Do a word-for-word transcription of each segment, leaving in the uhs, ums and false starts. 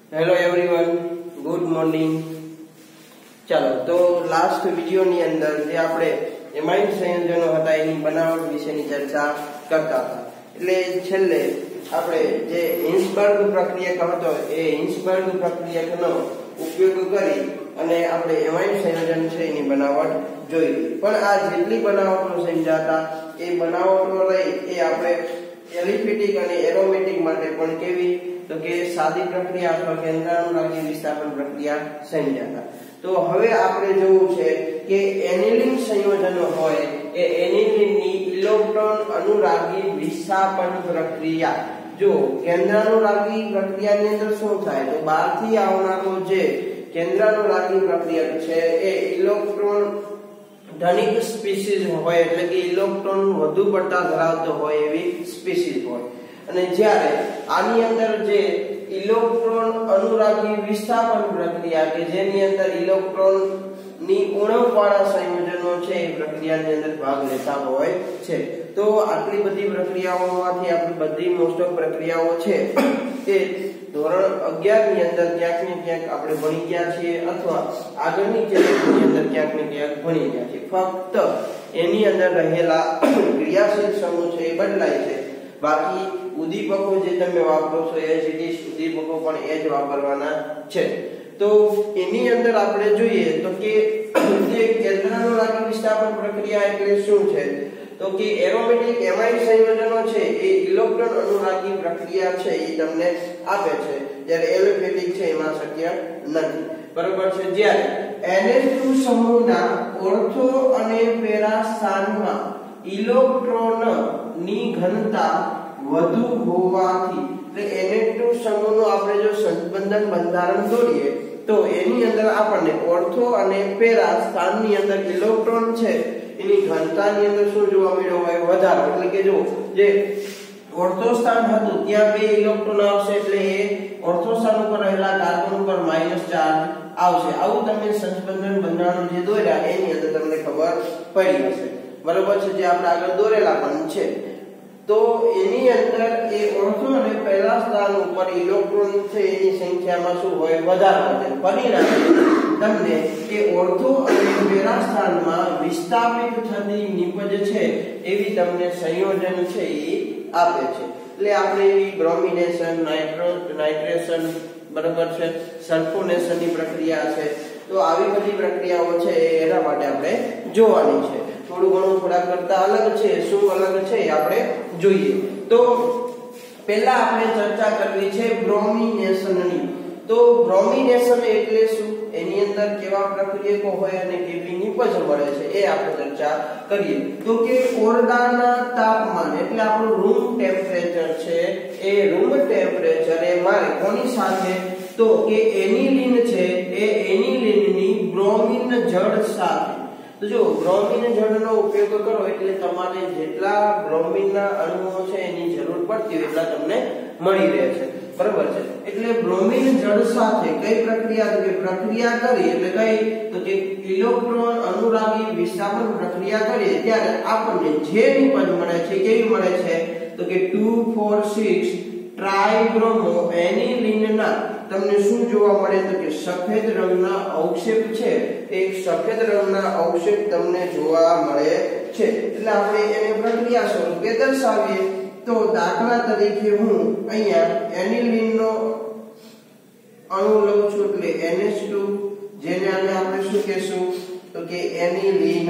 Hello everyone, good morning. ચાલો તો last વિડિયોની અંદર જે આપણે એમાઇન સંયોજનો હતા એની બનાવટ વિશેની ચર્ચા કરતા હતા। એટલે છેલ્લે આપણે જે હિન્સબર્ગ પ્રક્રિયક હતો એ હિન્સબર્ગ પ્રક્રિયકનો ઉપયોગ કરી અને આપણે એમાઇન સંયોજન છે એની બનાવટ જોઈ। પણ આ જેટલી બનાવટો સમજાતા એ બનાવટો લઈ એ આપણે એલિફેટિક અને એરોમેટિક માટે પણ કેવી તો કે સાદી પ્રક્રિયા અથવા કેન્દ્રાનુરાગી વિસ્થાપન પ્રક્રિયા સમજાતા। તો હવે આપણે જોવું છે કે એનિલિન સંયોજનો હોય એ એનિલિનની ઇલેક્ટ્રોન અનુરાગી વિસ્થાપન પ્રક્રિયા, જો કેન્દ્રાનુરાગી પ્રક્રિયાની અંદર શું થાય તો બહારથી આવનારો જે કેન્દ્રાનુરાગી પ્રક્રિયક છે એ ઇલેક્ટ્રોન ધનિક સ્પીસીઝ હોય, એટલે કે ઇલેક્ટ્રોન વધુ પડતા ધરાવતો હોય એવી સ્પીસીઝ હોય। અને જ્યારે આની અંદર જે ઇલેક્ટ્રોન અનુરાગી વિસ્થાપન પ્રક્રિયા કે જેની અંદર ઇલેક્ટ્રોન ની ઉણપવાળા સંયોજનો છે એ પ્રક્રિયાની અંદર ભાગ લેતા હોય છે। તો આટલી બધી પ્રક્રિયાઓમાંથી આપણી બધી મોસ્ટ ઓફ પ્રક્રિયાઓ છે તે ધોરણ અગિયાર ની અંદર ક્યાંક ને ક્યાંક આપણે ભણી ગયા છીએ અથવા આગળની ચેપ્ટરની અંદર ક્યાંક ને ક્યાંક ભણી ગયા છીએ। ફક્ત એની અંદર રહેલા ક્રિયાશીલ સમૂહ છે એ બદલાય છે, બાકી ઉદ્દીપકો જે તમે વાપરો છો એ જ ઉદ્દીપકો પણ એ જ વાપરવાના છે। તો એની અંદર આપણે જોઈએ તો કે જે કેન્દ્રાનુરાગી વિસ્થાપન પ્રક્રિયા એટલે શું છે તો કે એરોમેટિક એમાઇન સંયોજનો છે એ ઇલેક્ટ્રોન અનુરાગી પ્રક્રિયા છે એ તમને આપે છે, જ્યારે એલિફેટિક છે એમાં શક્ય નથી, બરોબર છે। જ્યારે એન એચ ટુ સમૂહના ઓર્થો અને પેરા સ્થાનમાં ઇલેક્ટ્રોન ની ઘનતા વધુ હોવાથી, એટલે એન એચ ટુ સમૂહનું આપણે જો સંબંધન બંધારણ દોરીએ તો એની અંદર આપણને ઓર્થો અને પેરા સ્થાનની અંદર ઇલેક્ટ્રોન છે એની ઘનતાની અંદર શું જોવા મળ્યો હોય વધારો, એટલે કે જો જે ઓર્થો સ્થાન હતું ત્યાં બે ઇલેક્ટ્રોન આવશે એટલે એ ઓર્થો સ્થાન ઉપર રહેલા કાર્બન ઉપર માઈનસ ચાર્જ આવશે। આવું તમે સંબંધન બંધારણ જે દોર્યા એની અંદર તમને ખબર પડી હશે, બરોબર છે, જે આપણે આગળ દોરેલા પણ છે। તો એની અંદર એ ઓર્થો અને પહેલા સ્થાન ઉપર ઇલેક્ટ્રોન છે એની સંખ્યામાં શું હોય વધારો હોય, પરિણામે તમને એ ઓર્થો અને પહેલા સ્થાનમાં વિસ્થાપિત થતી નિપજ છે એવી તમને સંયોજન છે એ આપે છે। એટલે આપણે એવી બ્રોમિનેશન, નાઇટ્રો નાઇટ્રેશન, બરાબર છે, સલ્ફોનેશનની પ્રક્રિયા છે, તો આવી બધી પ્રક્રિયાઓ છે એના માટે આપણે જોવાની છે। થોડું ઘણું થોડા કરતા અલગ છે, શું અલગ છે આપણે જોઈએ। તો પહેલા આપણે ચર્ચા કરવી છે બ્રોમિનેશનની। તો બ્રોમિનેશન એટલે શું, એની અંદર કેવા પ્રક્રિયકો હોય અને કેવી નિપજ મળે છે એ આપણે ચર્ચા કરીએ। તો કે ઓરડાના તાપમાન એટલે આપણું રૂમ ટેમ્પરેચર છે એ રૂમ ટેમ્પરેચરે મારે કોની સાથે તો કે એનિલિન છે એ એનિલિનની બ્રોમિન જળ સાથે, તો જો બ્રોમિન જળનો ઉપયોગ કરો એટલે તમારે જેટલા બ્રોમિનના અણુઓ છે એની જરૂર પડતી હોય એટલા તમને મળી રહે છે, બરાબર છે। એટલે બ્રોમિન જળ સાથે કઈ પ્રક્રિયા તો કે પ્રક્રિયા કરી એટલે કઈ તો કે ઇલેક્ટ્રોન અનુરાગી વિસ્થાપન પ્રક્રિયા કરીએ ત્યારે આપણને જે નિપજ મળે છે કેવી મળે છે તો કે ટુ ફોર સિક્સ ટ્રાઇબ્રોમો એનિલિનના તમને શું જોવા મળે તો કે સફેદ રંગના અવક્ષેપ છે, એક સફેદ રંગના અવક્ષેપ તમને જોવા મળે છે। એટલે આપણે એને પ્રક્રિયા સ્વરૂપે દર્શાવીએ તો દાખલા તરીકે હું અહીંયા એનિલિનનો અણુ લઉં છું એટલે એન એચ ટુ, જેને આને આપણે શું કહેશું તો કે એનિલિન।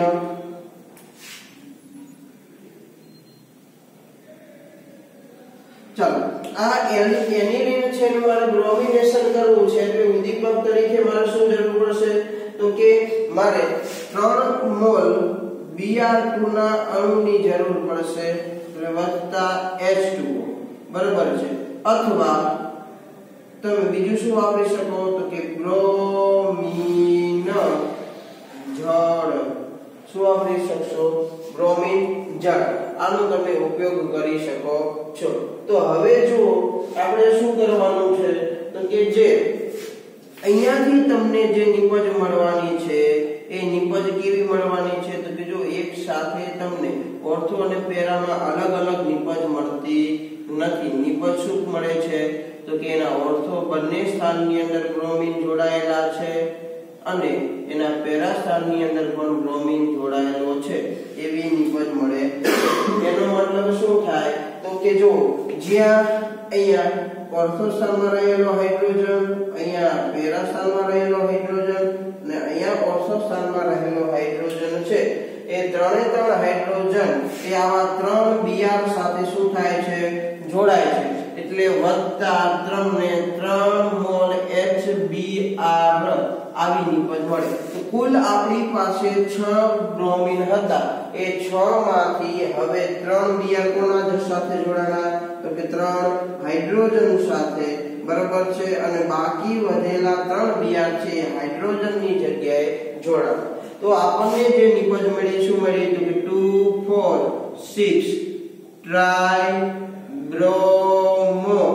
ચાલો આ એનિલિન છે એનું મારે બ્રોમિનેશન કરવું છે એટલે ઉદ્દીપક તરીકે મારે શું જરૂર પડશે તો કે મારે ત્રણ મોલ બી આર ટુ ના અણુની જરૂર પડશે એટલે વત્તા એચ ટુ ઓ, બરાબર છે। અથવા તમે બીજું શું વાપરી શકો તો કે બ્રોમિન જળ, શું વાપરી શકશો બ્રોમિન જળ, આનો તમે ઉપયોગ કરી શકો છો। તો હવે જો આપણે શું કરવાનું છે તો કે જે અહીંયાથી તમને જે નિપજ મળવાની છે એ નિપજ કેવી મળવાની છે તો કે જો એક સાથે તમને ઓર્થો અને પેરામાં અલગ અલગ નિપજ મળતી નથી. નિપજ શું મળે છે તો કે એના ઓર્થો બંને સ્થાનની અંદર બ્રોમિન જોડાયેલા છે અને એના પેરા સ્થાનની અંદર પણ બ્રોમિન જોડાયેલો છે એવી નિપજ મળે. એનો મતલબ શું થાય તો કે જો જ્યાં અહીંયા ઓર્થો સ્થાનમાં રહેલો હાઇડ્રોજન, અહીંયા પેરા સ્થાનમાં રહેલો હાઇડ્રોજન અને અહીંયા ઓર્થો સ્થાનમાં રહેલો હાઇડ્રોજન છે, એ ત્રણે ત્રણ હાઇડ્રોજન એ આવા ત્રણ બીઆર સાથે શું થાય છે જોડાય છે. એટલે વત્તા ત્રણ ને ત્રણ મોલ એચ બી આર આવી નિપજ મળે. તો કુલ આપણી પાસે છ બ્રોમિન હતા, એ છ માંથી હવે ત્રણ બીઆર કોના સાથે જોડાણા તો કે ત્રણ હાઇડ્રોજન સાથે, બરાબર છે, અને બાકી વધેલા ત્રણ બીઆર છે હાઇડ્રોજનની જગ્યાએ જોડાણા. તો આપણને જે નિપજ મળી શું મળી તો કે two four six tribromo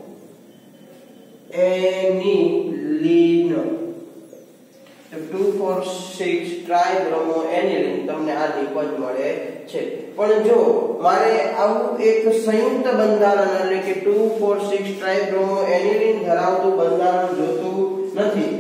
aniline. Two four six tribromo aniline તમને આ નિપજ મળે છે. પણ જો મારે આવું એક સંયુક્ત બંધારણ એટલે કે two four six tribromo aniline ધરાવતું બંધારણ જોતું નથી,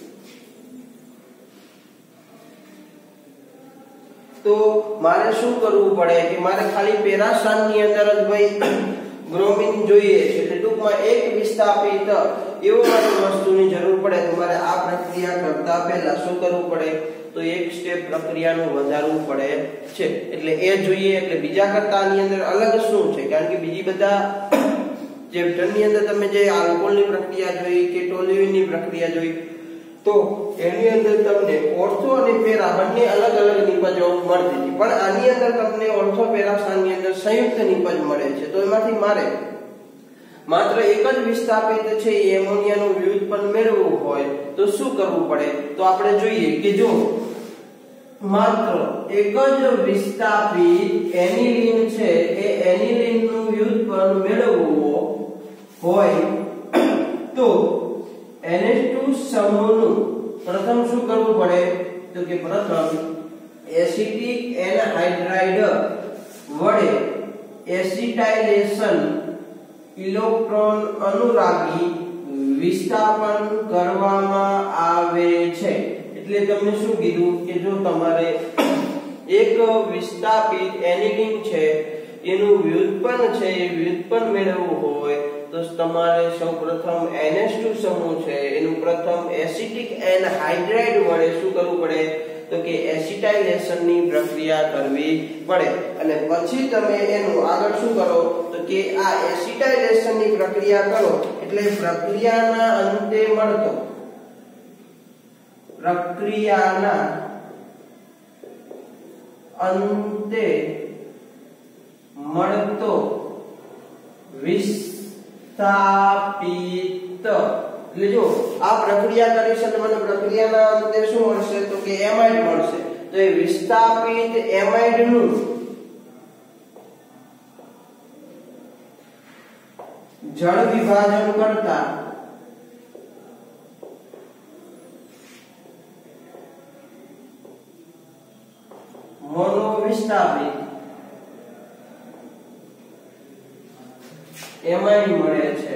તો મારે શું કરવું પડે કે મારે ખાલી પેરા સ્થાનની અંદર જ ભાઈ બ્રોમિન જોઈએ છે, એટલે ટૂંકમાં એક વિસ્થાપિત એવો મારે વસ્તુની જરૂર પડે. તો મારે આ પ્રક્રિયા કરતા પહેલા શું કરવું પડે તો એક સ્ટેપ પ્રક્રિયાનું વધારવું પડે છે. એટલે એ જોઈએ એટલે બીજા કરતા આની અંદર અલગ શું છે, કારણ કે બીજી બધા ચેપ્ટરની અંદર તમે જે આલ્કોહોલની પ્રક્રિયા જોઈ કે ટોલ્યુઇનની પ્રક્રિયા જોઈ તો એની અંદર તમને ઓર્થો અને પેરા બંને અલગ અલગ નિપજો મળતી હતી, પણ આની અંદર તમને ઓર્થો પેરા સ્થાનની અંદર સંયુક્ત નિપજ મળે છે. તો એમાંથી મારે માત્ર એક જ વિસ્થાપિત છે એ એમોનિયાનું વ્યુત્પન્ન મેળવવું હોય તો શું કરવું પડે તો આપણે જોઈએ કે જો માત્ર એક જ વિસ્થાપિત એનિલીન છે એ એનિલીનનું વ્યુત્પન્ન મેળવવું હોય તો એન એચ ટુ સમૂહનું પ્રથમ શું કરવું પડે તો કે પ્રથમ એસિટિક એનહાઇડ્રાઇડ વડે એસિટાઇલેશન ઇલેક્ટ્રોન અનુરાગી વિસ્થાપન કરવામાં આવે છે. એટલે તમને શું કીધું કે જો તમારે એક વિસ્થાપિત એનિલીન છે એનું વ્યુત્પન્ન છે એ વ્યુત્પન્ન મેળવવું હોય તો તમારે સૌપ્રથમ એન એચ ટુ સમૂહ છે એનું પ્રથમ એસિટિક એનહાઇડ્રાઇડ વડે શું કરવું પડે તો કે એસિટાઇલેશનની પ્રક્રિયા કરવી પડે, અને પછી તમે એનું આગળ શું કરો તો કે આ એસિટાઇલેશનની પ્રક્રિયા કરો એટલે પ્રક્રિયાના અંતે મળતો પ્રક્રિયાના અંતે મળતો વિસ્થાપિત એટલે જો આ પ્રક્રિયા કરીશ તો મને પ્રક્રિયાના અંતે શું મળશે તો કે એમાઇડ મળશે. તો એ વિસ્થાપિત એમાઇડ નું જળ વિભાજન કરતા મોનો વિસ્થાપિત એમાઇડ મળે છે.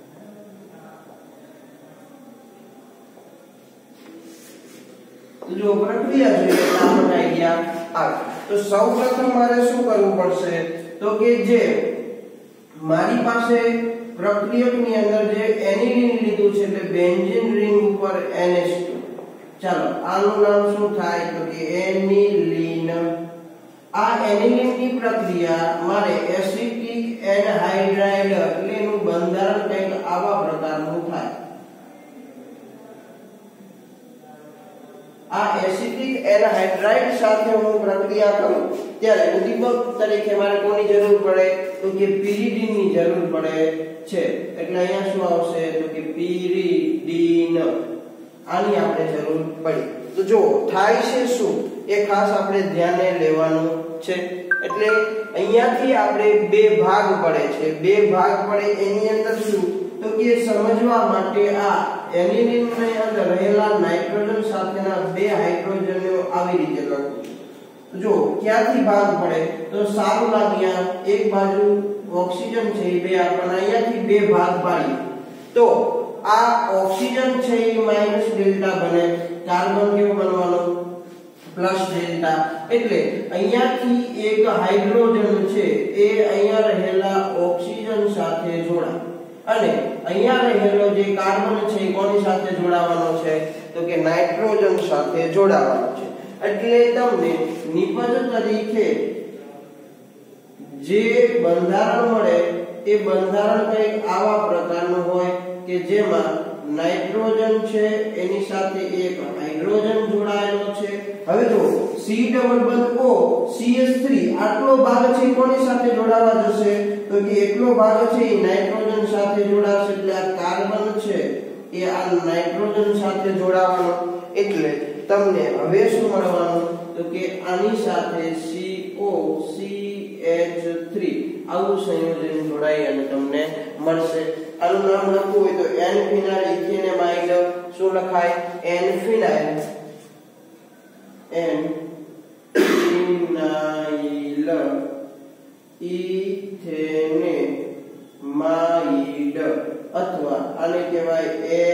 જો પ્રક્રિયા જોઈએ તો આપણને આઈડિયા આવે. તો સૌપ્રથમ મારે શું કરવું પડશે તો કે જે મારી પાસે પ્રક્રિયકની અંદર જે એનિલીન લીધું છે એટલે બેન્ઝીન રિંગ ઉપર એન એચ ટુ, ચાલો આનું નામ શું થાય તો કે એનિલીન. આ એનિલીનની પ્રક્રિયા મારે એસિટિક એનહાઇડ્રાઇડ એટલે એનું બંધારણ કંઈક આવા પ્રકારનું થાય. આ એસિટિક એનહાઇડ્રાઇડ સાથે હું પ્રક્રિયા કરું ત્યારે ઉદ્દીપક તરીકે મારે કોની જરૂર પડે તો કે પીરિડીન ની જરૂર પડે છે. એટલે અહીંયા શું આવશે તો કે પીરિડીન, આની આપણે જરૂર પડી. તો જો થાય છે શું એ ખાસ આપણે ધ્યાને લેવાનું છે. એટલે અહીંયાથી આપણે બે ભાગ પડે છે, બે ભાગ પડે એની અંદર શું તો કે સમજવા માટે આ એનિલીન ની અંદર રહેલા નાઇટ્રોજન સાથેના બે હાઇડ્રોજનને આવી રીતે લખું. જો ક્યાંથી ભાગ પડે તો સારું લાગ્યા એક બાજુ ઓક્સિજન છે એ બે આપણને અહીંયાથી બે ભાગ પાડીએ તો આ ઓક્સિજન છે એ માઈનસ ડેલ્ટા બને, કાર્બન કેવો બનવાનો પ્લસ ડેલ્ટા, એટલે અહીંયાથી એક હાઇડ્રોજન છે એ અહીંયા રહેલા ઓક્સિજન સાથે જોડાય અને અહીંયા રહેલો જે કાર્બન છે એ કોની સાથે જોડાવાનો છે તો કે નાઇટ્રોજન સાથે જોડાવાનો છે। એટલે તમને નિપજ તરીકે જે બંધારણ મળે એ બંધારણ કંઈક આવા પ્રકારનું હોય કે જેમાં નાઇટ્રોજન છે એની સાથે એક હાઇડ્રોજન જોડાયેલો છે। હવે જો C ડબલ બંધ O C H થ્રી આટલો ભાગ છે કોની સાથે જોડાવા જશે તો કે એટલો ભાગ છે એ નાઇટ્રોજન સાથે જોડાશે, એટલે આ કાર્બન છે એ આ નાઇટ્રોજન સાથે જોડાવાનો, એટલે તમને હવે શું મળવાનું તો કે આની સાથે C O C H three આવું સંયોજન જોડાઈ અને તમને મળશે। આનું નામ લખવું હોય તો N ફિનાઇલ ઇથેનેમાઇડ શું લખાય N ફિનાઇલ N ફિનાઇલ ઇથેનેમાઇડ અથવા આને કહેવાય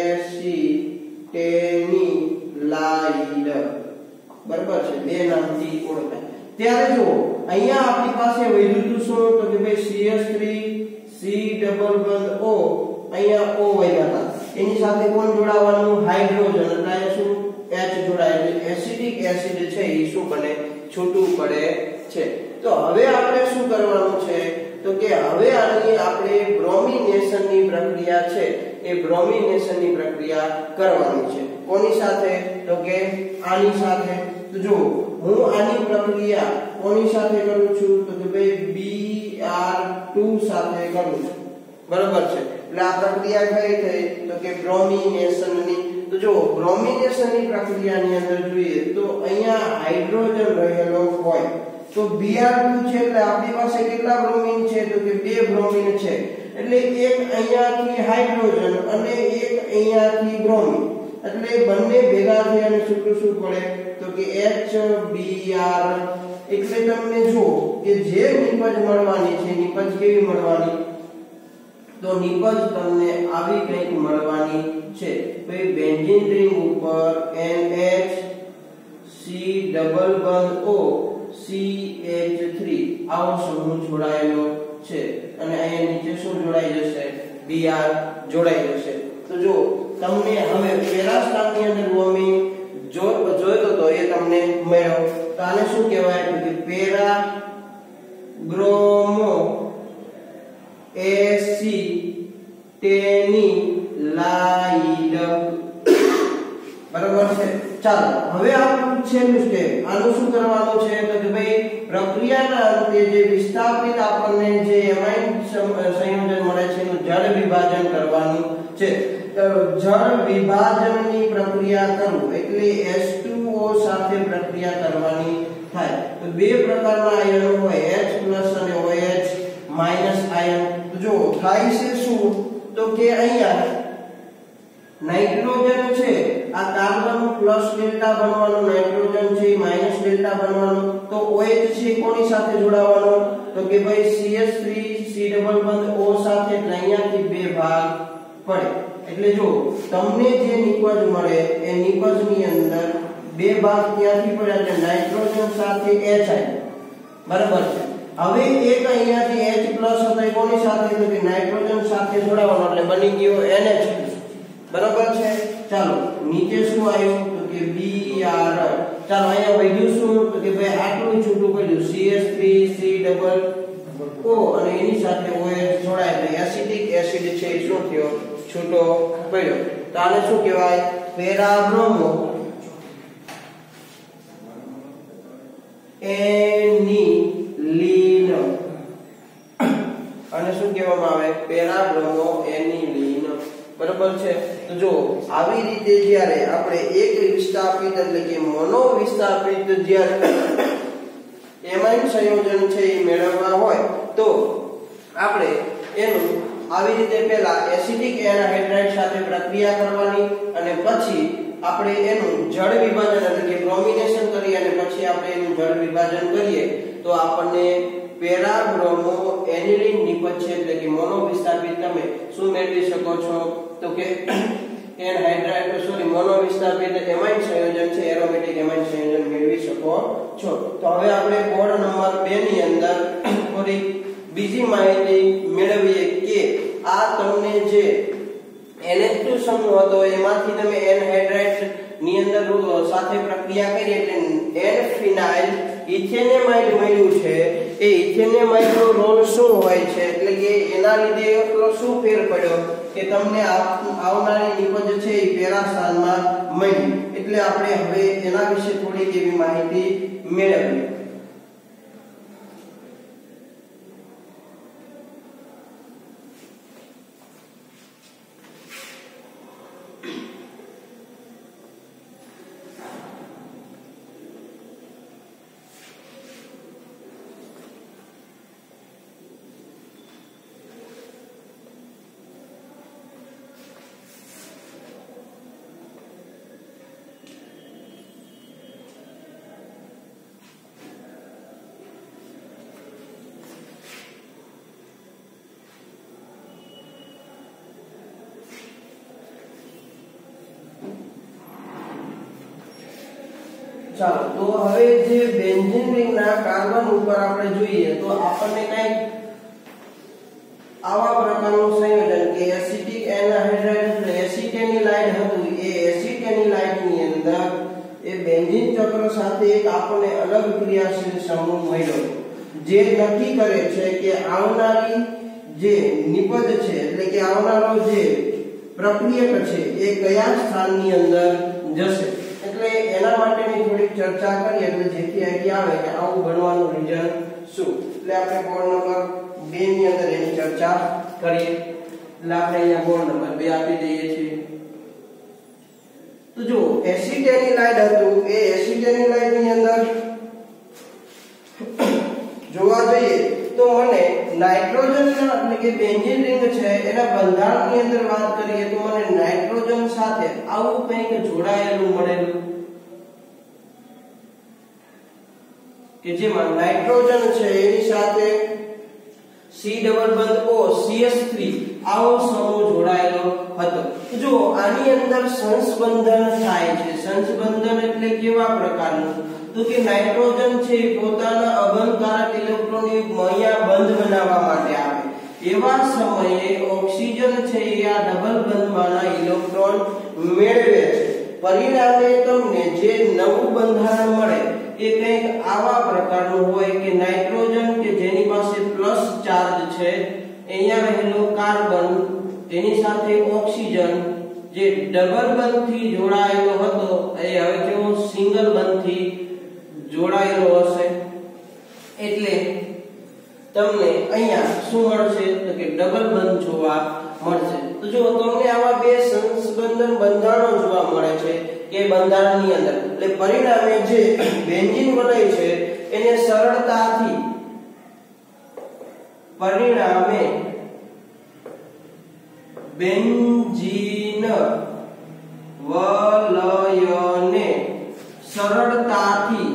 એસિટેનિલાઇડ, બરાબર છે, બે નામથી ઓળખાય। ત્યારે જો અહીંયા આપણી પાસે વધ્યું શું તો કે ભાઈ C H three C double બંધ O અહીંયા O વધ્યા હતા, એની સાથે કોણ જોડાવાનું હાઇડ્રોજન, એટલે શું H જોડાય, એસિડિક એસિડ છે એ શું બને છૂટું પડે છે। તો હવે આપણે શું કરવાનું છે તો કે હવે આની આપણે બ્રોમિનેશનની પ્રક્રિયા છે એ બ્રોમિનેશનની પ્રક્રિયા કરવાની છે। કોની સાથે તો કે આની સાથે। તો જો હું આની પ્રક્રિયા કોની સાથે કરું છું તો કે ભાઈ B R ટુ સાથે કરું છું, બરાબર છે, એટલે આ પ્રક્રિયા કઈ થઈ તો કે બ્રોમિનેશનની। તો જો બ્રોમિનેશનની પ્રક્રિયાની અંદર જોઈએ તો અહીંયા હાઇડ્રોજન રહેલો હોય તો B R ટુ છે એટલે આપણી પાસે કેટલા બ્રોમિન છે તો કે બે બ્રોમિન છે, એટલે એક અહીંયાથી હાઇડ્રોજન અને એક અહીંયાથી બ્રોમિન, એટલે બંને ભેગા થઈ અને છૂટું શું પડે તો કે H B R। એટલે તમને જો કે જે નિપજ મળવાની છે નિપજ કેવી મળવાની તો નિપજ તમને આવી કંઈક મળવાની છે। ભાઈ બેન્ઝીન રિંગ ઉપર N H C ડબલ બંધ O C H થ્રી આવો સમૂહ જોડાયેલો છે અને અહીંયા નીચે શું જોડાઈ જશે B R જોડાઈ જશે। તો જો તમને હવે પહેલા સ્ટેપની અંદર બ્રોમિન જો જોઈતો તો એ તમને મળ્યો, તો આને શું કહેવાય તો કે પેરા બ્રોમો એસિટેનિલાઇડ, બરાબર છે। ચાલો હવે આપણું છેલ્લું સ્ટેપ આનું શું કરવાનું છે તો કે ભાઈ પ્રક્રિયાના અંતે જે વિસ્થાપિત આપણને જે એમાઇન સંયોજન મળે છે એનું જળ વિભાજન કરવાનું છે। જળ વિભાજનની પ્રક્રિયા કરવું એટલે H ટુ O સાથે પ્રક્રિયા કરવાની થાય। તો બે પ્રકારના આયનો હોય H પ્લસ અને OH માઈનસ આયન। તો જો થાય છે શું તો કે અહીંયા નાઇટ્રોજન છે આ કાર્બન પ્લસ ડેલ્ટા બનવાનું, નાઇટ્રોજન છે માઈનસ ડેલ્ટા બનવાનું, તો OH છે કોની સાથે જોડાવાનો તો કે ભાઈ C H three C double બંધ O સાથે, એટલે અહીંયાથી બે ભાગ પડે, એટલે જો તમને જે નિપજ મળે એ નિપજની અંદર બે ભાગ ક્યાંથી પડ્યા એટલે નાઇટ્રોજન સાથે H આયન, બરાબર છે। હવે એક અહીંયાથી H પ્લસ હતો એ કોની સાથે તો કે નાઇટ્રોજન સાથે જોડાવાનો, એટલે બની ગયો N H પ્લસ, બરાબર છે। ચાલો નીચે શું આવ્યું તો કે B R। ચાલો અહીંયા વધ્યું શું તો કે ભાઈ આટલું છૂટું પડ્યું C H થ્રી C ડબલ O અને એની સાથે OH જોડાય એટલે એસિડિક એસિડ છે એ શું થયો છૂટો પડ્યો। તો આને શું કહેવાય પેરા બ્રોમો એનિલીન, અને શું કહેવામાં આવે પેરા બ્રોમો એનિલીન, બરાબર છે। તો જો આવી રીતે જ્યારે આપણે એક વિસ્થાપિત એટલે કે મોનો વિસ્થાપિત જ્યારે એમાઇન સંયોજન છે એ મેળવવા હોય તો આપણે એનું આવી રીતે પહેલા એસિડિક એનહાઇડ્રાઇડ સાથે પ્રક્રિયા કરવાની અને પછી આપણે એનું જળ વિભાજન એટલે કે બ્રોમિનેશન કરી અને પછી આપણે એનું જળ વિભાજન કરીએ તો આપણને પેરા બ્રોમો એનિલિન નિપજ છે એટલે કે મોનો વિસ્થાપિત તમે શું મેળવી શકો છો તો કે એન હાઇડ્રાઇડ સોરી મોનો વિસ્થાપિત એમાઇન સંયોજન છે એરોમેટિક એમાઇન સંયોજન મેળવી શકો છો. તો હવે આપણે બોર્ડ નંબર બે ની અંદર થોડી બીજી માહિતી મેળવીએ કે આ તમને જે એન એચ ટુ સમૂહ હતો એમાંથી તમે એન હાઇડ્રાઇડ ની અંદર સાથે પ્રક્રિયા કરી એટલે એન ફિનાઇલ ઇથેનેમાઇડ મળ્યું છે. એ ઇથેનેમાઇડ નો રોલ શું હોય છે એટલે કે એના લીધે એટલો શું ફેર પડ્યો કે તમને આવનારી નિપજ છે એ પેરાસાનમાં મળી. એટલે આપણે હવે એના વિશે થોડી એવી માહિતી મેળવીએ. ચાલો તો હવે જે બેન્ઝીન રિંગના કાર્બન ઉપર આપણે જોઈએ તો આપણને કઈ આવા પ્રકારનું સંયોજન કે એસિટિક એનહાઇડ્રાઇડ એટલે એસિટેનિલાઇડ હતું. એ એસિટેનિલાઇડ ની અંદર એ બેન્ઝીન ચક્ર સાથે એક આપણને અલગ ક્રિયાશીલ સમૂહ મળ્યો જે નક્કી કરે છે કે આવનારી જે નિપજ છે એટલે કે આવનારો જે પ્રક્રિયક છે એ કયા સ્થાનની અંદર જશે. એટલે એના માટેની થોડીક ચર્ચા કરીએ એટલે જેથી આઈડિયા આવે કે આવું બનવાનું રીઝન શું. એટલે આપણે બોર્ડ નંબર બે ની અંદર એની ચર્ચા કરીએ. એટલે આપણે અહીંયા બોર્ડ નંબર બે આપી દઈએ છીએ. તો જો એસિટેનિલાઇડ હતું એ એસિટેનિલાઇડ ની અંદર જોવા જઈએ તો મને નાઇટ્રોજન એટલે કે બેન્ઝીન રિંગ છે એના બંધારણની અંદર વાત કરીએ તો મને નાઇટ્રોજન સાથે આવું કંઈક જોડાયેલું મળેલું કે જેમાં નાઇટ્રોજન છે એની સાથે સી ડબલ બંધ ઓ સી એચ થ્રી આવો સમૂહ જોડાયેલો હતો. જો આની અંદર સંસ્બંધન થાય છે. સંસ્બંધન એટલે કેવા પ્રકારનું તો કે નાઇટ્રોજન છે પોતાના અબંધકારક ઇલેક્ટ્રોન યુગ્મ અહીંયા બંધ બનાવવા માટે આવે એવા સમયે ઓક્સિજન છે એ આ ડબલ બંધમાંના ઇલેક્ટ્રોન મેળવે છે. પરિણામે તમને જે નવું બંધારણ મળે એ કંઈક આવા પ્રકારનું હોય કે નાઇટ્રોજન કે જેની પાસે પ્લસ ચાર્જ છે અહીંયા રહેલો કાર્બન તેની સાથે ઓક્સિજન જે ડબલ બંધથી જોડાયેલો હતો એ હવે કેવો સિંગલ બંધથી જોડાયેલો હશે. એટલે તમને અહીંયા શું મળશે તો કે ડબલ બંધ જોવા મળશે. તો જો તમને આવા બે સંસ્બંધન બંધારણો જોવા મળે છે કે બંધારણની અંદર એટલે પરિણામે જે બેન્ઝીન વલય છે એને સરળતાથી પરિણામે બેન્ઝીન વલયને સરળતાથી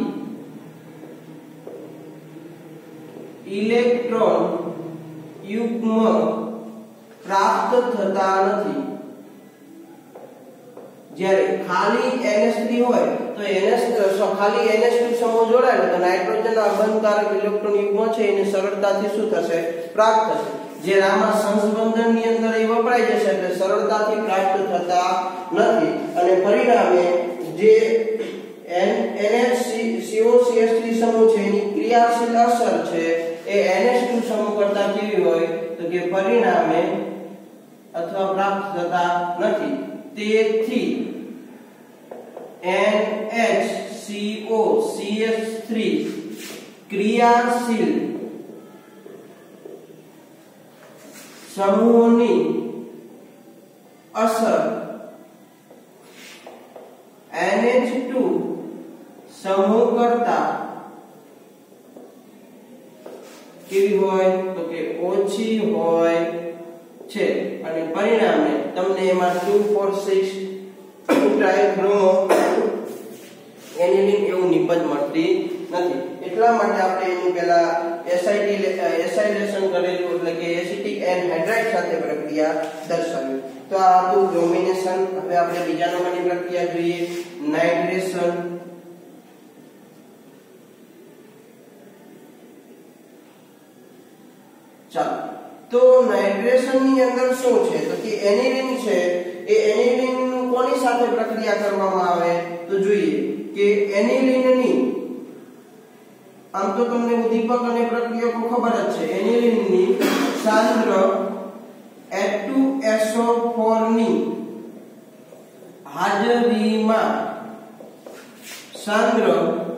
ઇલેક્ટ્રોન યુગ્મ પ્રાપ્ત થતા નથી. જ્યારે ખાલી એન એચ થ્રી હોય તો એન એચ ખાલી એન એચ ટુ સમૂહ જોડાયેલો તો નાઇટ્રોજનના અબંધકારક ઇલેક્ટ્રોન યુગ્મ છે એને સરળતાથી શું થશે પ્રાપ્ત થશે. જે આમાં સંસ્બંધનની અંદર એ વપરાઈ જશે એટલે સરળતાથી પ્રાપ્ત થતા નથી અને પરિણામે જે N H C O C H three સમૂહ છે એની ક્રિયાશીલ અસર છે એ એન એચ ટુ સમૂહ કરતા કેવી હોય તો કે પરિણામે અથવા પ્રાપ્ત થતા નથી. તેથી N H C O C H three ક્રિયાશીલ સમૂહની અસર એન એચ ટુ સમૂહ કરતા કેવી હોય તો કે ઓછી હોય છે અને પરિણામે તમને એમાં two four six tribromo aniline એવું નિપજ મળતી નથી. એટલા માટે આપણે એની પહેલા એસાઇટી એસાઇલેશન કરેલું એટલે કે એસિટિક એનહાઇડ્રાઇડ સાથે પ્રક્રિયા દર્શાવી. તો આ હતું બ્રોમિનેશન. હવે આપણે બીજા નંબરની પ્રક્રિયા જોઈએ, નાઇટ્રેશન. ચાલો, તો નાઇટ્રેશન ની અંદર શું છે તો કે એનિલિન છે. એ એનિલિન કોની સાથે પ્રક્રિયા કરવામાં આવે તો જોઈએ કે એનિલિન ની, આમ તો તમને ઉદ્દીપક અને પ્રક્રિયકો ખબર જ છે. એનિલિન ની સાંદ્ર H two S O four ની હાજરીમાં સાંદ્ર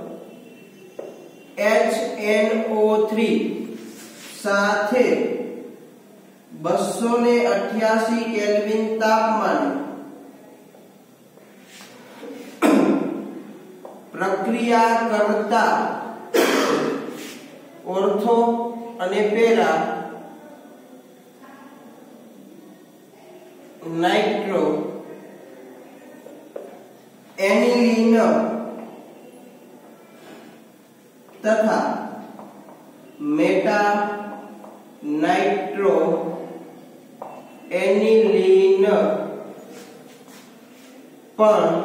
એચ એન ઓ થ્રી સાથે બસો અઠ્યાસી કેલ્વિન તાપમાન પ્રક્રિયા કરતા ઓર્થો અને પેરા નાઇટ્રો એનિલિન તથા મેટા નાઇટ્રો એનિલિન પણ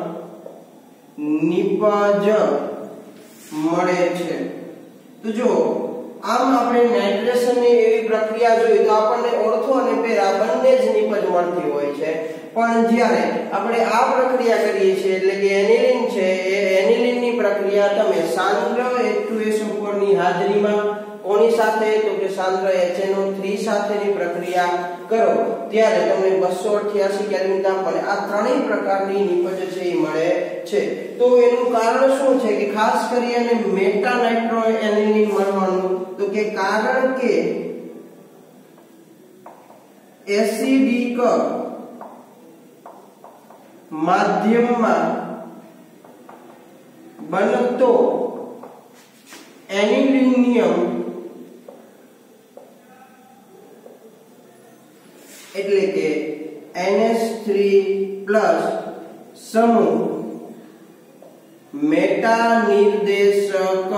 નિપજ મળે છે. તો જો આમ આપણે નાઇટ્રેશન ની એવી પ્રક્રિયા જોઈ તો આપણને ઓર્થો અને પેરા બંને જ નિપજ મળતી હોય છે. પણ જ્યારે આપણે આ પ્રક્રિયા કરીએ છીએ એટલે કે એનિલિન છે, એ એનિલિન ની પ્રક્રિયા તમે સાંદ્ર H two S O four ની હાજરીમાં કોની સાથે તો કે સાંદ્ર એચ એન ઓ થ્રી સાથેની પ્રક્રિયા કરો ત્યારે તમને બસો અઠ્યાસી કેલ્વિન તાપમાને આ ત્રણેય પ્રકારની નિપજ છે એ મળે છે. તો એનું કારણ શું છે કે ખાસ કરીને મેટા નાઇટ્રો એનિલિન મળવાનું તો કે કારણ કે એસિડિક માધ્યમમાં બનતો એનિલિનિયમ એટલે કે એન એચ થ્રી પ્લસ સમૂહ મેટા નિર્દેશક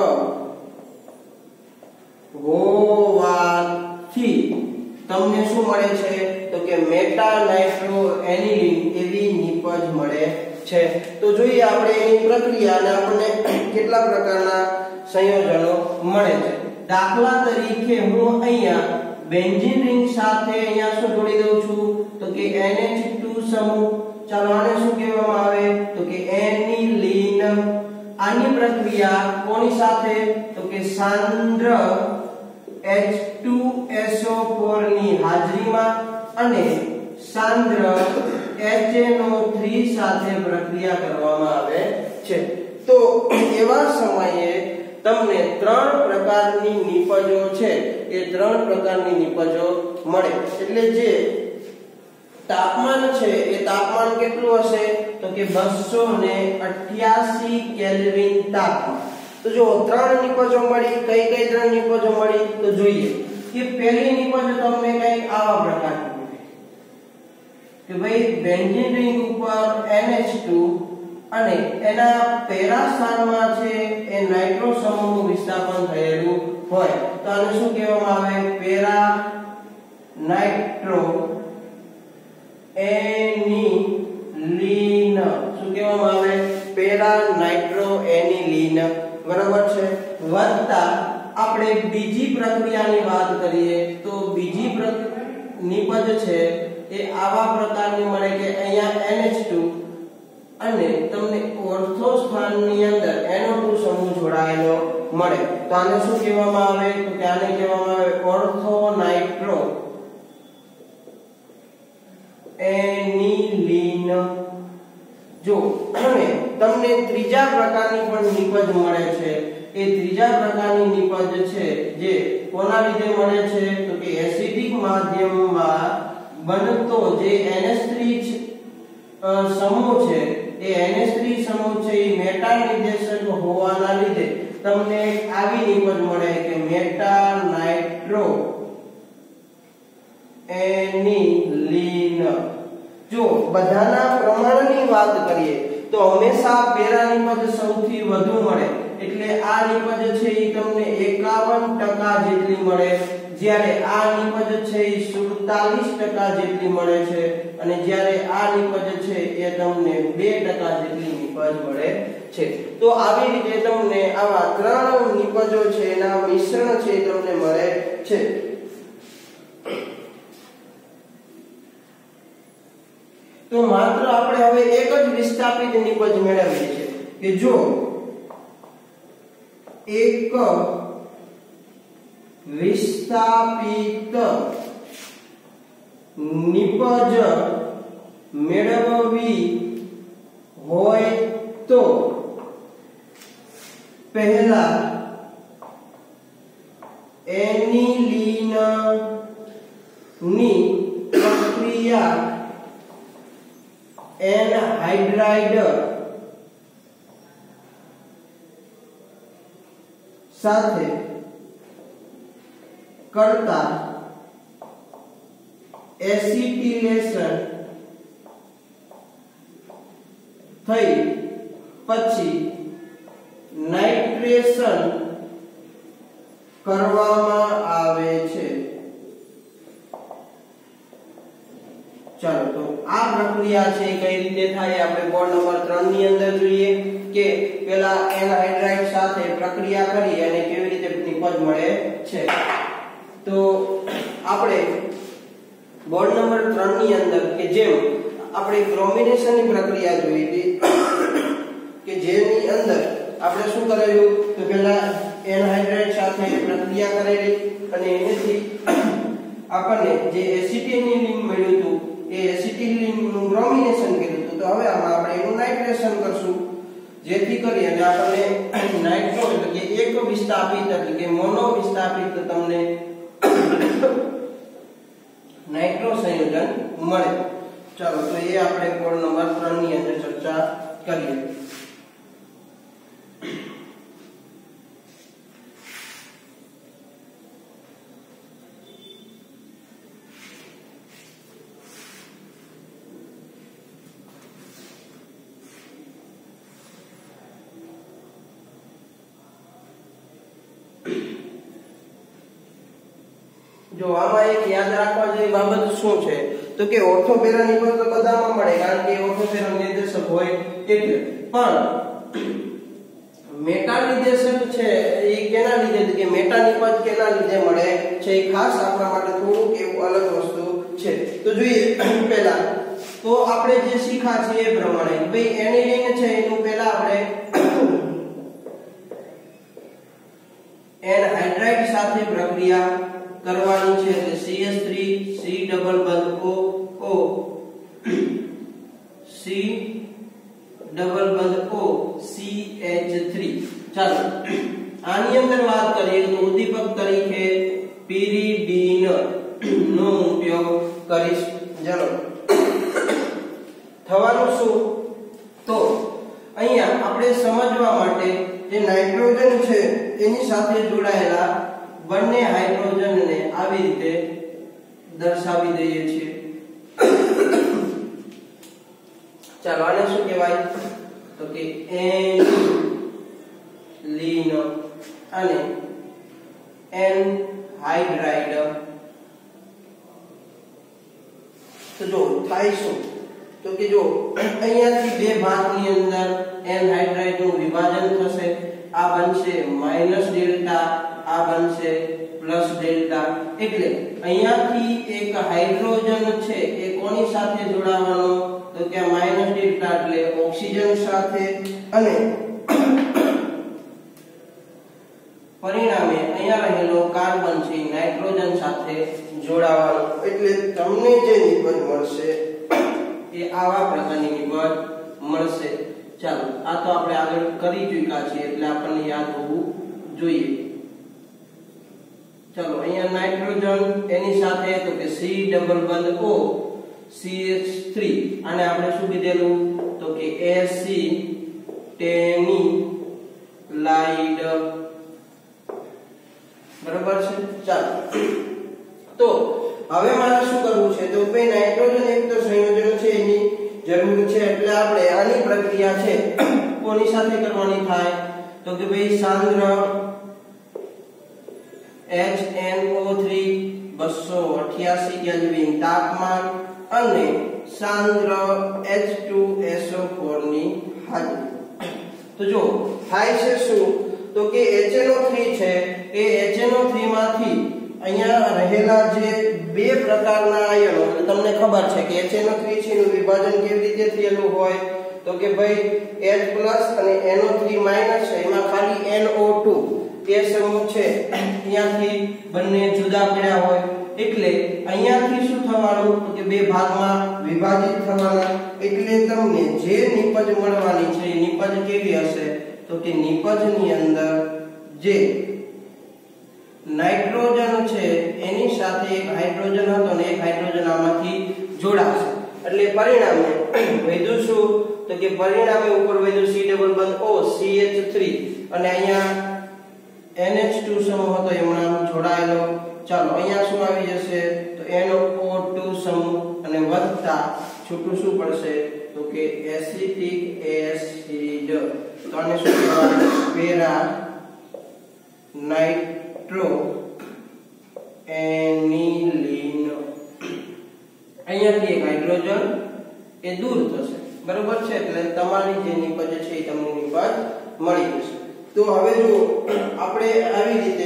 હોવાથી તમને શું મળે છે તો કે મેટા નાઇટ્રો એનિલિન એવી નિપજ મળે છે. તો જોઈએ આપણે એની પ્રક્રિયા અને આપણને કેટલા પ્રકારના સંયોજનો મળે છે. દાખલા તરીકે હું અહીંયા બેન્ઝીન રિંગ સાથે અહીંયા શું જોડી દઉં છું તો કે એન એચ ટુ સમૂહ. ચાલો આને શું કહેવામાં આવે તો કે એનિલિન. આની પ્રક્રિયા કોની સાથે તો કે સાંદ્ર H two S O four ની હાજરીમાં અને સાંદ્ર એચ એન ઓ થ્રી સાથે પ્રક્રિયા કરવામાં આવે છે. તો એવા સમયે તમને ત્રણ પ્રકારની નિપજો છે એ ત્રણ પ્રકારની નિપજો મળે. એટલે જે તાપમાન છે એ તાપમાન કેટલું હશે તો કે બસો અઠ્યાસી કેલ્વિન તાપમાન. તો જો ત્રણ નિપજો મળી. કઈ કઈ ત્રણ નિપજો મળી તો જોઈએ કે પહેલી નિપજ તમને કઈ આવા પ્રકારની મળી કે ભાઈ બેન્ઝીન રિંગ ઉપર એન એચ ટુ અને એના પેરા સ્થાનમાં છે એ નાઇટ્રો સમૂહનું વિસ્થાપન થયેલું હોય તો આને શું કહેવામાં આવે પેરા નાઇટ્રો એનિલિન. શું કહેવામાં આવે પેરા નાઇટ્રો એનિલિન. બરાબર છે. વત્તા આપણે બીજી પ્રક્રિયાની વાત કરીએ તો બીજી નિપજ છે એ આવા પ્રકારની મળે કે અહીંયા એન એચ ટુ અને તમને ઓર્થો સ્થાનની અંદર એન ઓ ટુ સમૂહ જોડાયેલો મળે તો આને શું કહેવામાં આવે તો કે આને કહેવામાં આવે ઓર્થો નાઇટ્રો એનિલિન. જો અને તમને ત્રીજા પ્રકારની પણ નિપજ મળે છે. એ ત્રીજા પ્રકારની નિપજ છે જે કોના લીધે મળે છે તો કે એસિડિક માધ્યમમાં બનતો જે એન એચ થ્રી સમૂહ છે એ એન એચ થ્રી સમૂહ છે એ મેટા નિર્દેશક હોવાના લીધે તમને આવી નિપજ મળે કે મેટા નાઇટ્રો એનિલિન. જો બધાના પ્રમાણની વાત કરીએ તો હંમેશા પેરા નિપજ સૌથી વધુ મળે એટલે આ નિપજ છે એ તમને એકાવન ટકા જેટલી મળે, જ્યારે આ નિપજ છે એ સુડતાલીસ ટકા જેટલી મળે છે, અને જ્યારે આ નિપજ છે એ તમને બે ટકા જેટલી નિપજ મળે છે. તો આવી રીતે તમને આવા ત્રણ નિપજો છે એના મિશ્રણ છે એ તમને મળે છે. તો માત્ર આપણે હવે એક જ વિસ્થાપિત નિપજ મેળવીએ છીએ કે જો એક વિસ્થાપિત નિપજ મેળવવી હોય તો પહેલા એનિલીન ની પ્રક્રિયા એનહાઇડ્રાઇડ સાથે કરતા એસિટિલેશન થઈ પછી નાઇટ્રેશન કરવામાં આવે છે. ચાલો તો આ પ્રક્રિયા છે કઈ રીતે થાય આપણે બોર્ડ નંબર ત્રણ ની અંદર જોઈએ કે પેલા એનહાઇડ્રાઇડ સાથે પ્રક્રિયા કરી અને કેવી રીતે નિપજ મળે છે. તો આપણે બોર્ડ નંબર ત્રણ ની અંદર કે જેમ આપણે બ્રોમિનેશન ની પ્રક્રિયા જોઈ હતી કે જેની અંદર આપણે શું કરેલું તો પેલા એનહાઇડ્રાઇડ સાથે પ્રક્રિયા કરેલી અને એનાથી આપણને જે એસિટિલિન મળ્યું હતું એ એસિટિલિન નું બ્રોમિનેશન કર્યું હતું. તો હવે આમાં આપણે એનું નાઇટ્રેશન કરશું, જેથી કરી અને આપણને નાઇટ્રો એટલે કે એક વિસ્થાપિત એટલે કે મોનો વિસ્થાપિત તમને નાઇટ્રો સંયોજન મળે. ચાલો તો એ આપણે કોડ નંબર ત્રણ ની અંદર ચર્ચા કરીએ. જો આમાં એક યાદ રાખવા જેવી બાબત શું છે તો કે ઓર્થોપેરા નિપજ તો બધામાં મળે કારણ કે ઓર્થોપેરા નિર્દેશક હોય એટલે, પણ મેટા નિર્દેશક છે એ કેના લીધે કે મેટા નિપજ કેના લીધે મળે છે એ ખાસ આપણા માટે થોડુંક એવું અલગ વસ્તુ છે. તો જોઈએ પહેલા તો આપણે જે શીખ્યા છે એ પ્રમાણે ભાઈ એનિલીન છે એનું પહેલા આપણે એનહાઇડ્રાઇડ સાથે પ્રક્રિયા કરવાની છે એટલે C H three C double બંધ O O C ડબલ બંધ O C H થ્રી. ચાલો આની અંદર વાત કરીએ તો ઉદ્દીપક તરીકે પિરિડીન નો ઉપયોગ કરીશ. ચાલો થવાનું શું તો અહીંયા આપણે સમજવા માટે જે નાઇટ્રોજન છે એની સાથે જોડાયેલા બંને હાઇડ્રોજનને આવી રીતે દર્શાવી દઈએ છીએ. ચાલો આને શું કહેવાય તો કે એનિલીન અને એનહાઇડ્રાઇડ. તો જો થાય શું તો કે જો અહીંયાથી બે ભાગની અંદર એનહાઇડ્રાઇડ નું વિભાજન થશે, આ બનશે માઈનસ ડેલ્ટા, આ બનશે પ્લસ ડેલ્ટા. એટલે અહીંયાથી એક હાઇડ્રોજન છે એ કોની સાથે જોડાવાનો તો કે માઈનસ ડેલ્ટા એટલે ઓક્સિજન સાથે, અને પરિણામે અહીંયા રહેલો કાર્બન છે નાઇટ્રોજન સાથે જોડાવાનો. એટલે તમને જે નિપજ મળશે એ આવા પ્રકારની નિપજ મળશે. ચાલો આ તો આપણે આગળ કરી ચૂક્યા છીએ એટલે આપણને યાદ હોવું જોઈએ. ચાલો અહીંયા નાઇટ્રોજન એની સાથે તો કે C ડબલ બંધ O C H થ્રી, આને આપણે શું કીધેલું તો કે એસિટેનિલાઇડ. બરાબર છે. ચાલો તો હવે મારે શું કરવું છે તો બે નાઇટ્રોજન યુક્ત સંયોજનો છે એની જરૂર છે, એટલે આપણે આની પ્રક્રિયા છે કોની સાથે કરવાની થાય તો કે ભાઈ સાંદ્ર એચ એન ઓ થ્રી બસો અઠ્યાસી કેલ્વિન તાપમાન અને સાંદ્ર H two S O four ની હાજરી. તો જો થાય છે શું તો કે એચ એન ઓ થ્રી છે એ એચ એન ઓ થ્રી માંથી અહીંયા રહેલા જે બે પ્રકારના આયનો તમને ખબર છે કે એચ એન ઓ થ્રી છે નું વિભાજન કેવી રીતે થયેલું હોય તો કે ભાઈ H પ્લસ અને એન ઓ થ્રી માઈનસ છે એમાં ખાલી એન ઓ ટુ એ સમૂહ છે ત્યાંથી બંને જુદા પડ્યા હોય એટલે અહીંયાથી શું થવાનું તો કે બે ભાગમાં વિભાજિત થવાના એટલે તમને જે નિપજ મળવાની છે એ નિપજ કેવી હશે તો કે નિપજની અંદર જે નાઇટ્રોજન છે એની સાથે એક હાઇડ્રોજન હતો ને એક હાઇડ્રોજન આમાંથી જોડાશે એટલે પરિણામે વધ્યું શું તો કે પરિણામે ઉપર વધ્યું C ડબલ બંધ O C H થ્રી અને અહીંયા N H ટુ સમૂહ હતો એમાં જોડાયેલો. ચાલો અહીંયા શું આવી જશે તો N O ટુ સમૂહ અને વત્તા છૂટું શું પડશે તો કે એસિટિક એસિડ. તો આને શું કહેવાય પેરા નાઇટ્રો એનિલીન. અહીંયાથી એક હાઇડ્રોજન એ દૂર થશે બરોબર છે એટલે તમારી જે નિપજ છે એ તમને નિપજ મળી જશે. તો હવે જો આપણે આવી રીતે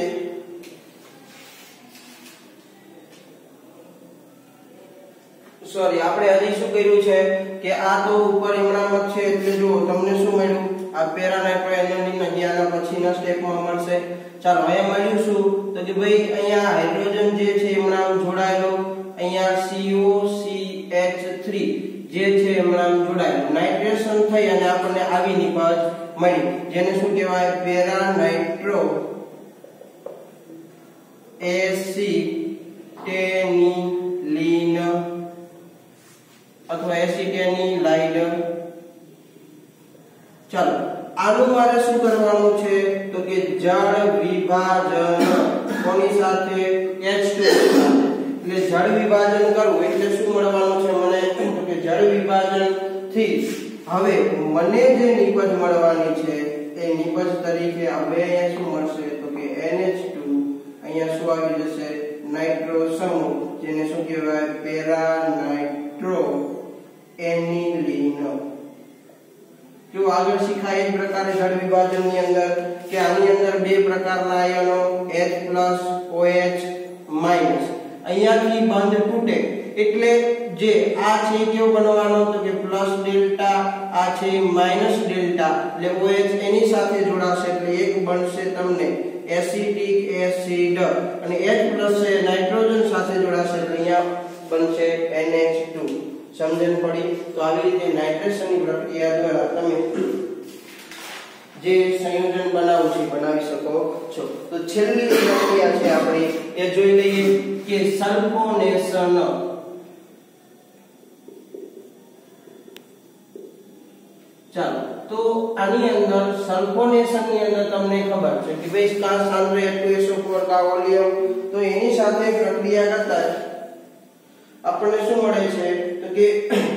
સોરી આપણે હજી શું કર્યું છે કે આ તો ઉપર એમણામાં છે એટલે જો તમને શું મળ્યું આ પેરા નાઇટ્રો એનિલીન હજી આના પછીના સ્ટેપમાં મળશે. ચાલો અહીંયા મળ્યું શું તો કે ભાઈ અહીંયા હાઇડ્રોજન જે છે એમણામ જોડાયેલો અહીંયા C O C H three જે છે એમણામ જોડાયેલો નાઇટ્રેશન થઈ અને આપણને આવી નિપજ મળી જેને શું કહેવાય પેરા નાઇટ્રો એસિટેનિલીન અથવા એસિટેનિલાઇડ. ચાલો આનું મારે શું કરવાનું છે તો કે જળ વિભાજન કોની સાથે H ટુ એટલે જળ વિભાજન કરવું એટલે શું મળવાનું છે મને તો કે જળ વિભાજન થી હવે મને જે નિપજ મળવાની છે એ નિપજ તરીકે હવે અહીંયા શું મળશે તો કે N H ટુ અહીંયા શું આવી જશે નાઇટ્રો સમૂહ જેને શું કહેવાય પેરા નાઇટ્રો એનિલીન. જો આગળ શીખાય એ પ્રકારે જળ વિભાજનની અંદર કે આની અંદર બે પ્રકારના આયનો H plus O H minus અહીંયાથી બંધ તૂટે એટલે જે આ છે કેવો બનવાનો તો કે પ્લસ ડેલ્ટા આ છે માઈનસ ડેલ્ટા એટલે OH એની સાથે જોડાશે એટલે એક બનશે તમને એસિટિક એસિડ અને H પ્લસ છે નાઇટ્રોજન સાથે જોડાશે એટલે અહીંયા બનશે N H ટુ. સમજણ પડી? તો આવી રીતે નાઇટ્રેશનની પ્રક્રિયા દ્વારા તમે જે સંયોજન બનાવવું છે બનાવી શકો છો. તો છેલ્લી પ્રક્રિયા છે આપણી એ જોઈ લઈએ કે સલ્ફોનેશન. ચાલો તો આની અંદર સલ્ફોનેશન ની અંદર તમને ખબર છે કે ભાઈ કા સાંદ્ર H two S O four કા વોલ્યુમ તો એની સાથે પ્રક્રિયા કરતા આપણને શું મળે છે તો કે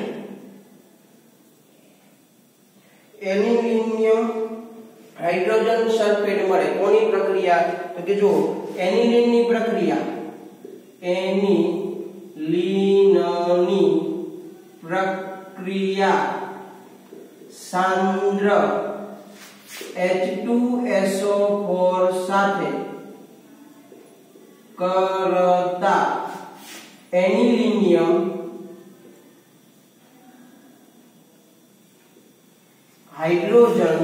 એનિલિનિયમ હાઇડ્રોજન સલ્ફેટ મળે. કોની પ્રક્રિયા તો કે જો એનિલિન ની પ્રક્રિયા એનિલિનની પ્રક્રિયા સાંદ્ર H two S O four સાથે કરતા એનિલિનિયમ હાઇડ્રોજન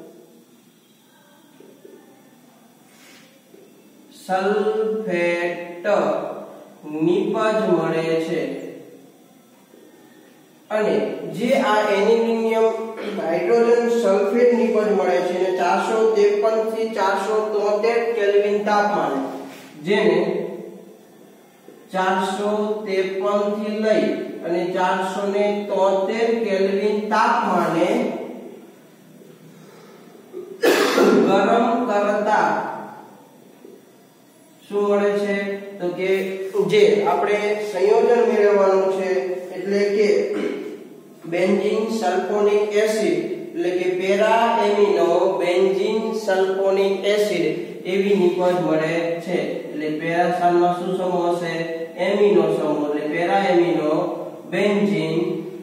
સલ્ફેટ નિપજ મળે છે અને જે આ એનિલિનિયમ હાઇડ્રોજન સલ્ફેટ નિપજ મળે છે અને ચારસો ત્રેપન થી ચારસો તોતેર કેલ્વિન તાપમાને જેને ચારસો ત્રેપન થી લઈ અને ચારસો તોતેર કેલ્વિન તાપમાને ગરમ કરતા શું મળે છે તો કે જે આપણે સંયોજન મેળવવાનું છે એટલે કે બેન્ઝીન સલ્ફોનિક એસિડ એટલે કે para amino benzene sulphonic acid એવી નિપજ મળે છે। એટલે પેરા સાલમાં શું સમૂહ હશે? એમિનો સમૂહ। એટલે પેરા એમિનો બેન્ઝીન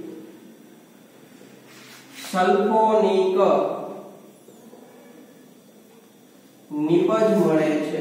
સલ્ફોનિક નિપજ મળે છે।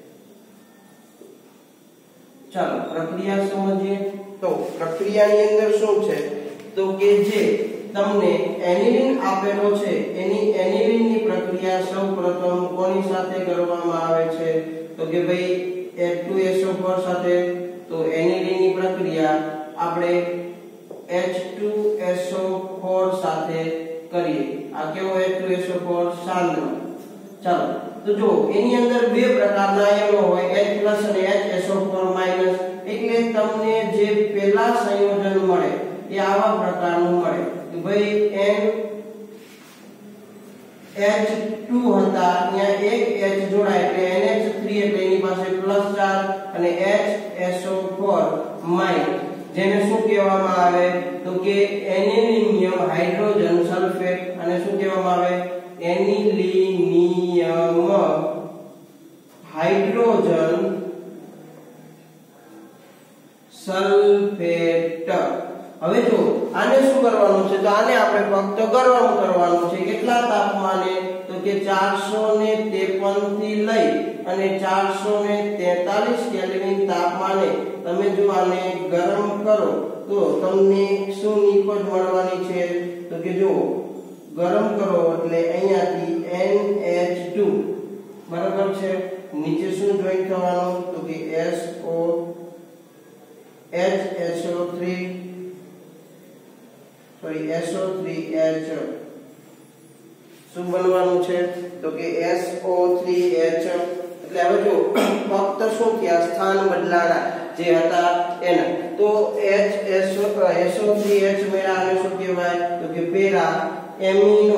ચાલો પ્રક્રિયા સમજીએ। તો પ્રક્રિયાની અંદર શું છે? તો કે જે તમને એનિલિન આપેલો છે એની એનિલિન ની પ્રક્રિયા સૌપ્રથમ કોની સાથે કરવામાં આવે છે? તો કે ભાઈ H two S O four સાથે। તો એનિલિન ની પ્રક્રિયા આપણે H two S O four સાથે કરીએ। આ કેવો H two S O four? સાંદ્ર। ચાલો તો જો એની અંદર બે પ્રકારના આયનો હોય H+ અને H S O four minus. એટલે તમને જે પહેલા સંયોજન મળે એ આવા પ્રકારનું મળે કે ભાઈ N H ટુ હતા ત્યાં એક H જોડાય એટલે N H થ્રી એટલે એની પાસે પ્લસ ચાર્જ અને H S O four minus, જેને શું કહેવામાં આવે? તો કે એનિલિનિયમ હાઇડ્રોજન સલ્ફેટ। અને શું કહેવામાં આવે? Anilinium hydrogen sulphate. હવે જો આને શું કરવાનું છે? તો આને આપણે ફક્ત ગરમ કરવાનું છે। કેટલા તાપમાને? તો કે ચારસો ત્રેપન થી લઈ અને ચારસો તેતાલીસ કેલ્વિન તાપમાને તમે જો આને ગરમ કરો તો તમને શું નિપજ મળવાની છે? તો કે જો ગરમ કરો એટલે અહીંયાથી N H ટુ બરાબર છે, નીચે શું જોઈન્ટ થવાનું? તો કે S O H S O three sorry S O three H શું બનવાનું છે? તો કે S O થ્રી H। એટલે હવે જો ફક્ત શું થયા? સ્થાન બદલાણા જે હતા એના। તો H S O S O three H મેળા આને શું કહેવાય? તો કે પેરા એમિનો,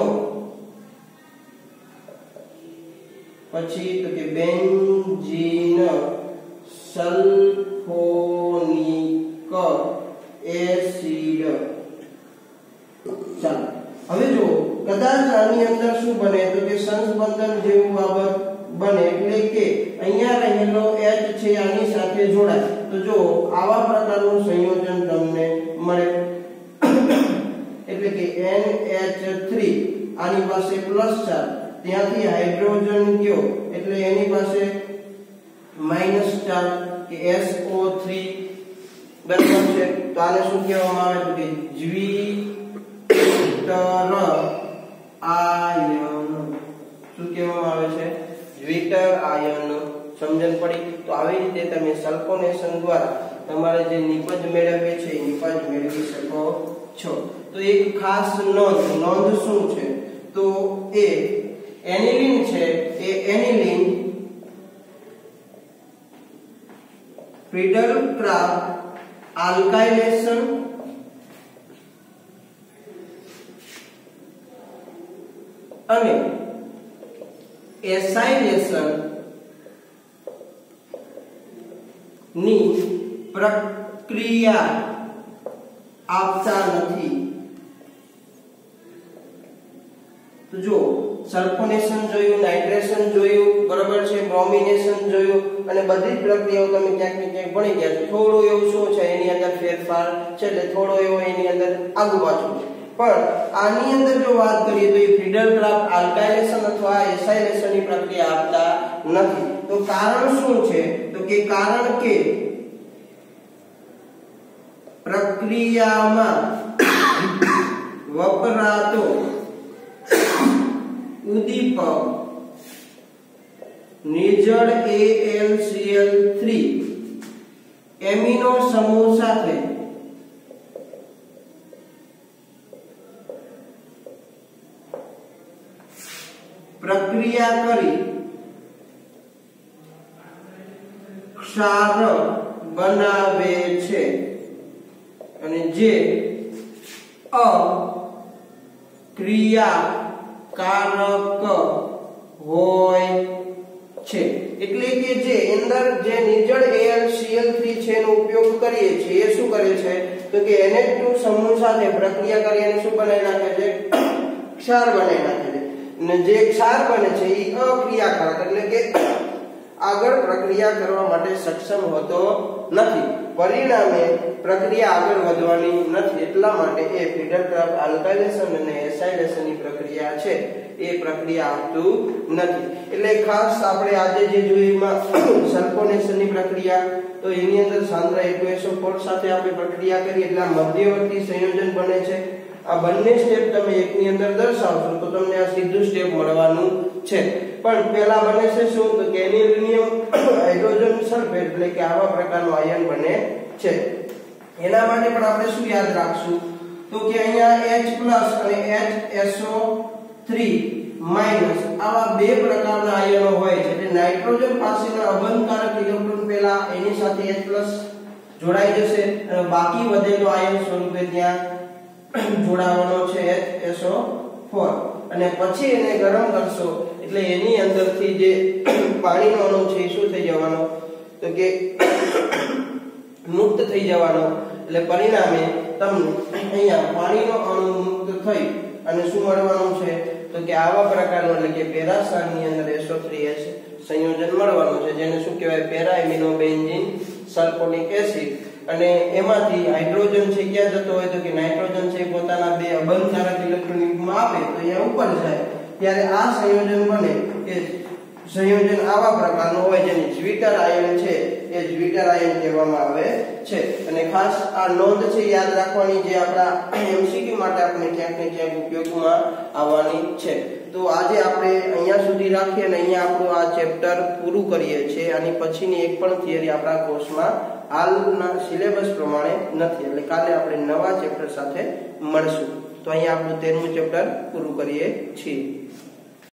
પછી તો કે બેન્ઝીન સલ્ફોનિક એસિડ। ચાલો હવે જો કદાચ આની અંદર શું બને? તો કે સંસ્બંધન જેવું બાબત બને એટલે કે અહીંયા રહેલો H છે આની સાથે જોડાય તો જો આવા પ્રકારનું સંયોજન તમને મળે। એટલે કે N H થ્રી આની પાસે પ્લસ ચાર્જ, ત્યાંથી હાઇડ્રોજન ગયો એટલે એની પાસે માઈનસ ચાર્જ કે S O થ્રી બરાબર છે। તો આને શું કહેવામાં આવે? તો કે દ્વિતર આયન। શું કહેવામાં આવે છે? દ્વિતર આયન। સમજણ પડી? તો આવી રીતે તમે સલ્ફોનેશન દ્વારા તમારે જે નિપજ મેળવે છે એ નિપજ મેળવી શકો છો। તો એક ખાસ નોંધ નોંધ શું છે? તો એ એનિલિન છે એ એનિલિન ફ્રીડલ-ક્રાફ્ટ આલ્કાઇલેશન અને એસાઇલેશન ની પ્રક્રિયા આપતા નથી। તો જો સલ્ફોનેશન જોયું, નાઇટ્રેશન જોયું, બરાબર છે, બ્રોમિનેશન જોયું અને બધી જ પ્રક્રિયાઓ તમે ક્યાંક ને ક્યાંક ભણી ગયા છો। થોડું એવું શું છે એની અંદર ફેરફાર છે એટલે થોડો એવો એની અંદર આગુ પાછું છે, પણ આની અંદર જો વાત કરીએ તો એ ફ્રીડલ-ક્રાફ્ટ આલ્કાઇલેશન અથવા એસાઇલેશન ની પ્રક્રિયા આપતા નથી। તો કારણ શું છે? તો કે કારણ કે પ્રક્રિયામાં વપરાતો ઉદ્દીપક નિર્જળ A L C L three amino સમૂહ સાથે પ્રક્રિયા કરી ક્ષાર બનાવે છે અને જે અક્રિયાકારક હોય છે। એટલે કે જે અંદર જે નિર્જળ A L C L three છે એનો ઉપયોગ કરીએ છીએ એ શું કરે છે? તો કે N H ટુ સમૂહ સાથે પ્રક્રિયા કરી અને શું બનાવી નાખે છે? ક્ષાર બનાવી નાખે છે, અને જે ક્ષાર બને છે એ અક્રિયાકારક એટલે કે આગળ પ્રક્રિયા કરવા માટે સક્ષમ હોતો નથી, પરિણામે પ્રક્રિયા આગળ વધવાની નથી, એટલા માટે એ ફિડરક્રાફ્ટ આલ્કાઇલેશન અને એસાઇલેશનની પ્રક્રિયા છે એ પ્રક્રિયા આપતું નથી. એટલે ખાસ આપણે આજે જે જોઈમાં સલ્ફોનેશનની પ્રક્રિયા, તો એની અંદર સાંદ્ર H two S O four સાથે આપણે પ્રક્રિયા કરી એટલે મધ્યવર્તી સંયોજન બને છે. આ બંને સ્ટેપ તમે એકની અંદર દર્શાવશો તો તમને આ સીધું સ્ટેપ મળવાનું છે. પણ પહેલા બને છે શું, તો કે એલ્યુમિનિયમ હાઇડ્રોજન સલ્ફેટ એટલે કે આવા પ્રકારનો આયન બને છે. એના માટે પણ આપણે શું યાદ રાખશું, તો કે અહીંયા H પ્લસ અને H S O three minus આવા બે પ્રકારના આયનો હોય છે. એટલે નાઇટ્રોજન પાસેના અબંધકારક ઇલેક્ટ્રોન પહેલા એની સાથે H પ્લસ જોડાઈ જશે અને બાકી વધેલો આયન સ્વરૂપે ત્યાં જોડાવાનો છે H S O four, અને પછી એને ગરમ કરશો એટલે એની અંદરથી જે પાણીનો અણુ છે એ શું થઈ જવાનો, તો કે મુક્ત થઈ જવાનો. એટલે પરિણામે તમને અહીંયા પાણીનો અણુ મુક્ત થઈ અને શું મળવાનું છે, તો કે આવા પ્રકારનું એટલે કે પેરાસાનની અંદર S O three H સંયોજન મળવાનું છે, જેને શું કહેવાય, para amino benzene sulphonic acid. અને એમાંથી હાઇડ્રોજન છે ક્યાં જતો હોય, તો કે નાઇટ્રોજન છે પોતાના બે અબંધકારક ઇલેક્ટ્રોન યુગ્મ આપે તો અહીંયા ઉપર જાય, ત્યારે આ સંયોજન બને એ સંયોજન આવા પ્રકારનું હોય જેને જ્વિટર આયન છે એ જ્વિટર આયન કહેવામાં આવે છે. અને ખાસ આ નોંધ છે યાદ રાખવાની, જે આપણા એમસીક્યુ માટે આપણે ક્યાંક ને ક્યાંક ઉપયોગમાં આવવાની છે. તો આજે આપણે અહીંયા સુધી રાખીએ અને અહીંયા આપણું આ ચેપ્ટર પૂરું કરીએ છીએ. આની પછીની એક પણ થિયરી આપણા કોર્સમાં હાલના સિલેબસ પ્રમાણે નથી, એટલે કાલે આપણે નવા ચેપ્ટર સાથે મળશું. તો અહીંયા આપણું તેરમું ચેપ્ટર પૂરું કરીએ છીએ.